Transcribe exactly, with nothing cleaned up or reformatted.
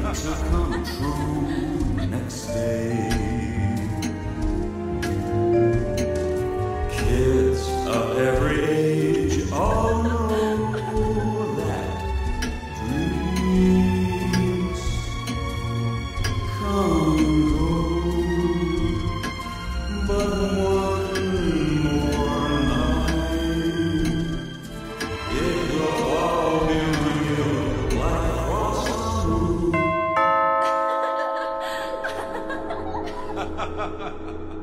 to come true next day. Kids of every age all know that dreams come and go, but one more night it will all be real like frost on the moon.